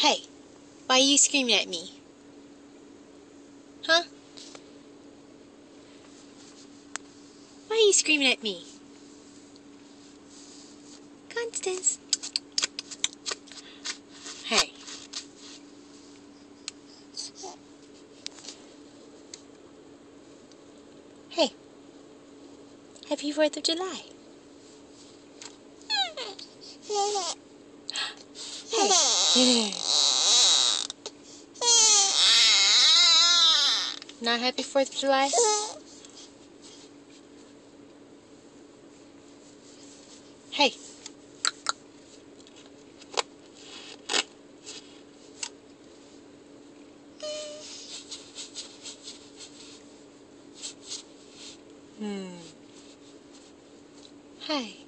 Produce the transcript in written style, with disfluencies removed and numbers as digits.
Hey, why are you screaming at me? Huh? Why are you screaming at me? Constance. Hey. Hey. Happy 4th of July. Hey. Not happy 4th of July? Hey. Hi.